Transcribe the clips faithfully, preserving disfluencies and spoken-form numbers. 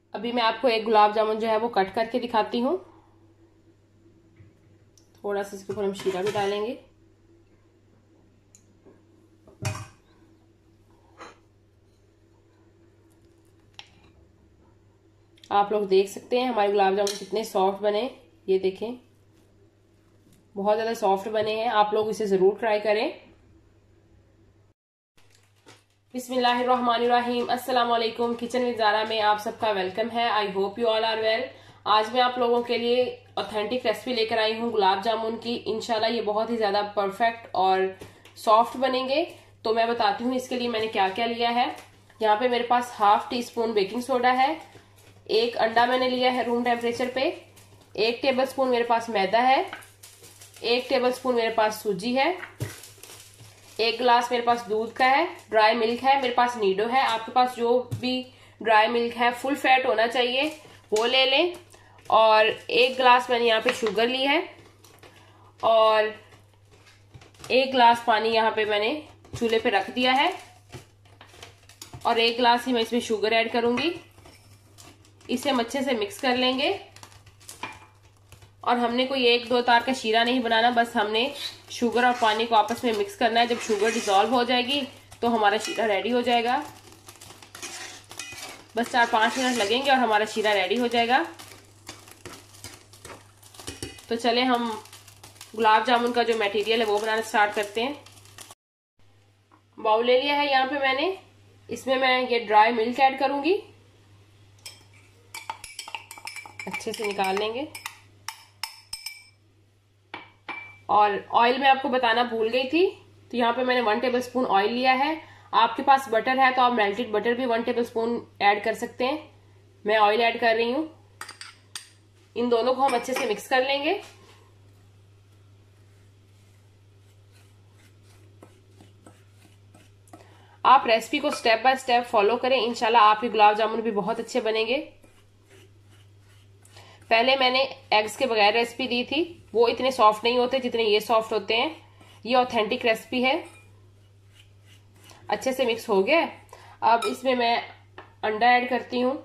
अभी मैं आपको एक गुलाब जामुन जो है वो कट करके दिखाती हूँ। थोड़ा सा इसके ऊपर हम शीरा भी डालेंगे। आप लोग देख सकते हैं हमारे गुलाब जामुन कितने सॉफ्ट बने। ये देखें, बहुत ज्यादा सॉफ्ट बने हैं। आप लोग इसे जरूर ट्राई करें। बिस्मिल्लाहिर्रहमानिर्रहीम। अस्सलाम वालेकुम। किचन विद ज़ारा में आप सबका वेलकम है। I hope you all are well. आज मैं आप लोगों के लिए ऑथेंटिक रेसिपी लेकर आई हूँ गुलाब जामुन की। इंशाल्लाह ये बहुत ही ज्यादा परफेक्ट और सॉफ्ट बनेंगे। तो मैं बताती हूँ इसके लिए मैंने क्या क्या लिया है। यहाँ पे मेरे पास half teaspoon baking soda है, एक अंडा मैंने लिया है रूम टेम्परेचर पे, एक टेबल स्पून मेरे पास मैदा है, एक टेबल स्पून मेरे पास सूजी है, एक गिलास मेरे पास दूध का है, ड्राई मिल्क है, मेरे पास नीडो है। आपके पास जो भी ड्राई मिल्क है फुल फैट होना चाहिए वो ले लें। और एक गिलास मैंने यहाँ पे शुगर ली है और एक गिलास पानी यहाँ पे मैंने चूल्हे पे रख दिया है और एक गिलास ही मैं इसमें शुगर ऐड करूंगी। इसे हम अच्छे से मिक्स कर लेंगे और हमने कोई एक दो तार का शीरा नहीं बनाना, बस हमने शुगर और पानी को आपस में मिक्स करना है। जब शुगर डिसॉल्व हो जाएगी तो हमारा शीरा रेडी हो जाएगा। बस चार पांच मिनट लगेंगे और हमारा शीरा रेडी हो जाएगा। तो चले हम गुलाब जामुन का जो मटेरियल है वो बनाना स्टार्ट करते हैं। बाउल ले लिया है यहाँ पे मैंने, इसमें मैं ये ड्राई मिल्क ऐड करूंगी। अच्छे से निकाल लेंगे। और ऑयल मैं आपको बताना भूल गई थी, तो यहाँ पे मैंने वन टेबल स्पून ऑयल लिया है। आपके पास बटर है तो आप मेल्टेड बटर भी वन टेबल स्पून ऐड कर सकते हैं। मैं ऑयल ऐड कर रही हूँ। इन दोनों को हम अच्छे से मिक्स कर लेंगे। आप रेसिपी को स्टेप बाय स्टेप फॉलो करें, इंशाल्लाह आपके गुलाब जामुन भी बहुत अच्छे बनेंगे। पहले मैंने एग्स के बगैर रेसिपी दी थी, वो इतने सॉफ्ट नहीं होते जितने ये सॉफ्ट होते हैं। ये ऑथेंटिक रेसिपी है। अच्छे से मिक्स हो गया। अब इसमें मैं अंडा ऐड करती हूँ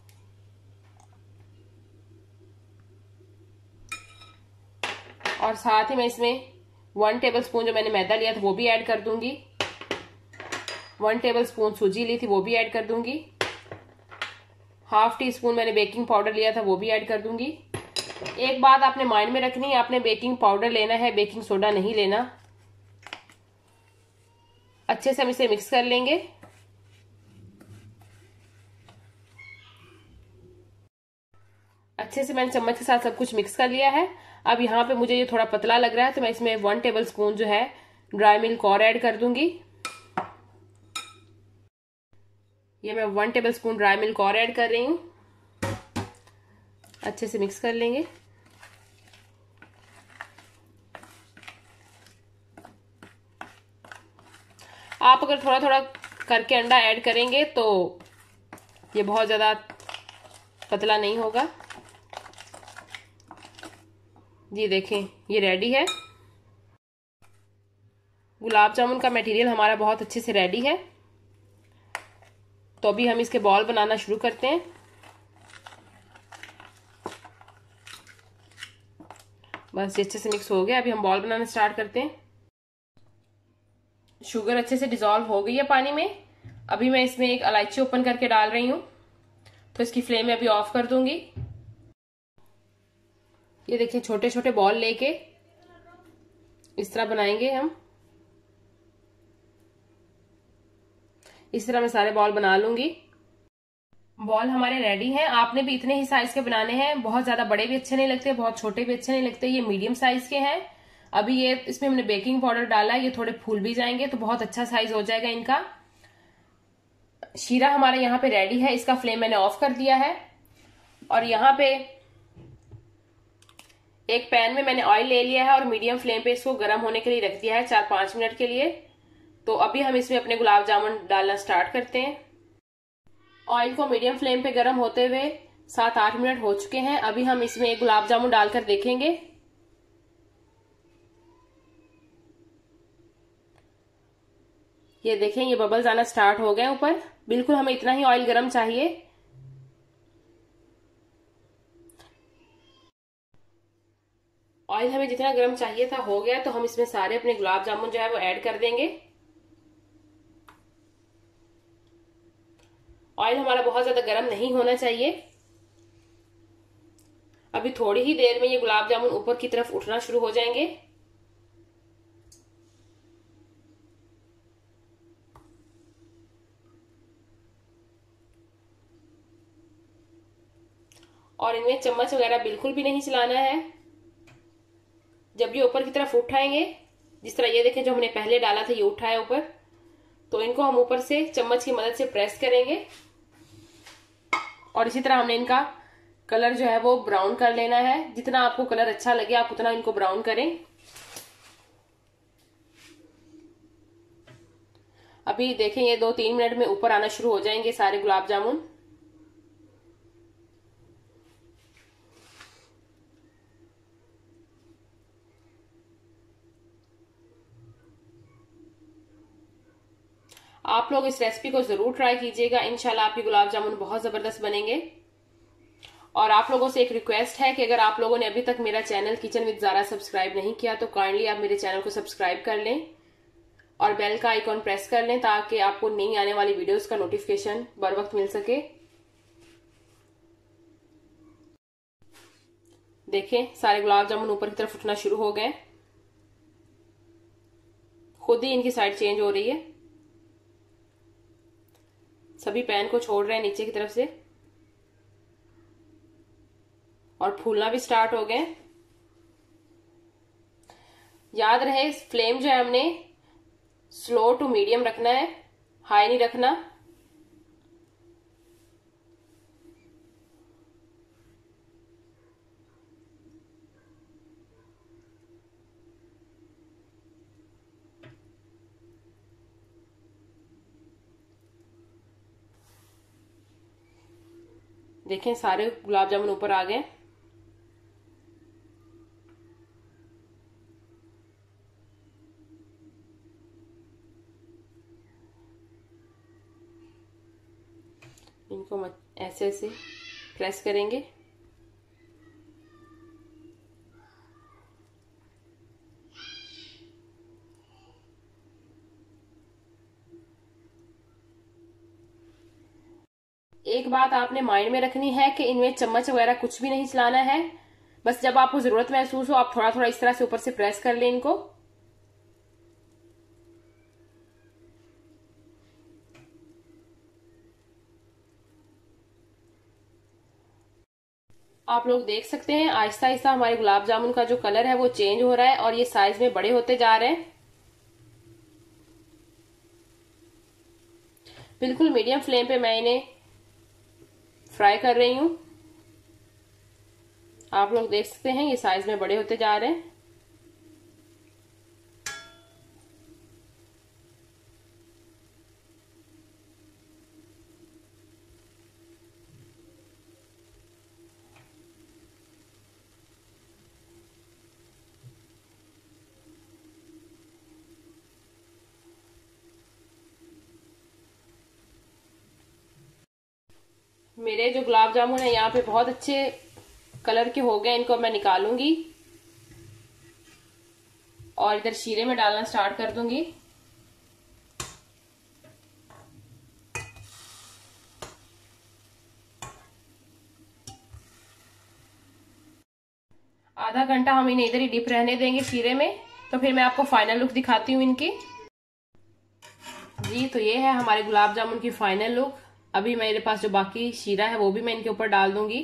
और साथ ही मैं इसमें वन टेबल स्पून जो मैंने मैदा लिया था वो भी ऐड कर दूंगी। वन टेबल स्पून सूजी ली थी वो भी ऐड कर दूंगी। हाफ टी स्पून मैंने बेकिंग पाउडर लिया था वो भी ऐड कर दूंगी। एक बात आपने माइंड में रखनी है, आपने बेकिंग पाउडर लेना है, बेकिंग सोडा नहीं लेना। अच्छे से हम इसे मिक्स कर लेंगे। अच्छे से मैंने चम्मच के साथ सब कुछ मिक्स कर लिया है। अब यहाँ पे मुझे ये थोड़ा पतला लग रहा है तो मैं इसमें वन टेबल स्पून जो है ड्राई मिल्क और ऐड कर दूंगी। ये मैं one tablespoon dry milk और ऐड कर रही हूँ। अच्छे से मिक्स कर लेंगे। आप अगर थोड़ा थोड़ा करके अंडा ऐड करेंगे तो ये बहुत ज्यादा पतला नहीं होगा। जी देखें, ये रेडी है। गुलाब जामुन का मटेरियल हमारा बहुत अच्छे से रेडी है। तो अभी हम इसके बॉल बनाना शुरू करते हैं। बस अच्छे से मिक्स हो गया। अभी हम बॉल बनाना स्टार्ट करते हैं। शुगर अच्छे से डिसॉल्व हो गई है पानी में। अभी मैं इसमें एक इलायची ओपन करके डाल रही हूँ, तो इसकी फ्लेम में अभी ऑफ कर दूंगी। ये देखिए, छोटे छोटे बॉल लेके इस तरह बनाएंगे हम। इस तरह मैं सारे बॉल बना लूंगी। बॉल हमारे रेडी हैं। आपने भी इतने ही साइज के बनाने हैं। बहुत ज्यादा बड़े भी अच्छे नहीं लगते, बहुत छोटे भी अच्छे नहीं लगते। ये मीडियम साइज के हैं। अभी ये इसमें हमने बेकिंग पाउडर डाला है, ये थोड़े फूल भी जाएंगे तो बहुत अच्छा साइज हो जाएगा इनका। शीरा हमारा यहाँ पे रेडी है। इसका फ्लेम मैंने ऑफ कर दिया है और यहाँ पे एक पैन में मैंने ऑयल ले लिया है और मीडियम फ्लेम पे इसको गर्म होने के लिए रख दिया है चार पांच मिनट के लिए। तो अभी हम इसमें अपने गुलाब जामुन डालना स्टार्ट करते हैं। ऑयल को मीडियम फ्लेम पे गर्म होते हुए सात आठ मिनट हो चुके हैं। अभी हम इसमें एक गुलाब जामुन डालकर देखेंगे। ये देखें, ये बबल्स आना स्टार्ट हो गए ऊपर। बिल्कुल हमें इतना ही ऑयल गर्म चाहिए। ऑयल हमें जितना गर्म चाहिए था हो गया, तो हम इसमें सारे अपने गुलाब जामुन जो है वो ऐड कर देंगे। ऑयल हमारा बहुत ज्यादा गर्म नहीं होना चाहिए। अभी थोड़ी ही देर में ये गुलाब जामुन ऊपर की तरफ उठना शुरू हो जाएंगे। और इनमें चम्मच वगैरह बिल्कुल भी नहीं चलाना है। जब ये ऊपर की तरफ उठाएंगे, जिस तरह ये देखें जो हमने पहले डाला था ये उठा है ऊपर, तो इनको हम ऊपर से चम्मच की मदद से प्रेस करेंगे। और इसी तरह हमने इनका कलर जो है वो ब्राउन कर लेना है। जितना आपको कलर अच्छा लगे आप उतना इनको ब्राउन करें। अभी देखें ये दो तीन मिनट में ऊपर आना शुरू हो जाएंगे सारे गुलाब जामुन। आप लोग इस रेसिपी को जरूर ट्राई कीजिएगा। इंशाल्लाह आपके गुलाब जामुन बहुत जबरदस्त बनेंगे। और आप लोगों से एक रिक्वेस्ट है कि अगर आप लोगों ने अभी तक मेरा channel kitchen with Zara subscribe नहीं किया तो काइंडली आप मेरे चैनल को सब्सक्राइब कर लें और बेल का आइकॉन प्रेस कर लें, ताकि आपको नई आने वाली वीडियोस का नोटिफिकेशन बर वक्त मिल सके। देखें सारे गुलाब जामुन ऊपर की तरफ उठना शुरू हो गए। खुद ही इनकी साइड चेंज हो रही है। सभी पैन को छोड़ रहे हैं नीचे की तरफ से और फूलना भी स्टार्ट हो गए। याद रहे फ्लेम जो है हमने स्लो टू मीडियम रखना है, हाई नहीं रखना। देखें सारे गुलाब जामुन ऊपर आ गए। इनको ऐसे ऐसे प्रेस करेंगे। एक बात आपने माइंड में रखनी है कि इनमें चम्मच वगैरह कुछ भी नहीं चलाना है। बस जब आपको जरूरत महसूस हो आप थोड़ा थोड़ा इस तरह से ऊपर से प्रेस कर लें इनको। आप लोग देख सकते हैं आहिस्ता आहिस्ता हमारे गुलाब जामुन का जो कलर है वो चेंज हो रहा है और ये साइज में बड़े होते जा रहे हैं। बिल्कुल मीडियम फ्लेम पे मैं इन्हें फ्राई कर रही हूं। आप लोग देख सकते हैं ये साइज में बड़े होते जा रहे हैं। मेरे जो गुलाब जामुन है यहाँ पे बहुत अच्छे कलर के हो गए। इनको मैं निकालूंगी और इधर शीरे में डालना स्टार्ट कर दूंगी। आधा घंटा हम इन्हें इधर ही डिप रहने देंगे शीरे में, तो फिर मैं आपको फाइनल लुक दिखाती हूँ इनकी। जी तो ये है हमारे गुलाब जामुन की फाइनल लुक। अभी मेरे पास जो बाकी शीरा है वो भी मैं इनके ऊपर डाल दूंगी।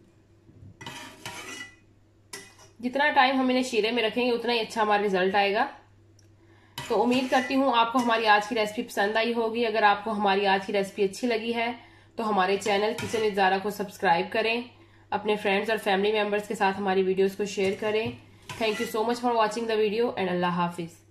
जितना टाइम हम इन्हें शीरे में रखेंगे उतना ही अच्छा हमारा रिजल्ट आएगा। तो उम्मीद करती हूँ आपको हमारी आज की रेसिपी पसंद आई होगी। अगर आपको हमारी आज की रेसिपी अच्छी लगी है तो हमारे चैनल किचन विद ज़ारा को सब्सक्राइब करें, अपने फ्रेंड्स और फैमिली मेंबर्स के साथ हमारी वीडियोस को शेयर करें। Thank you so much for watching the video and अल्लाह हाफिज।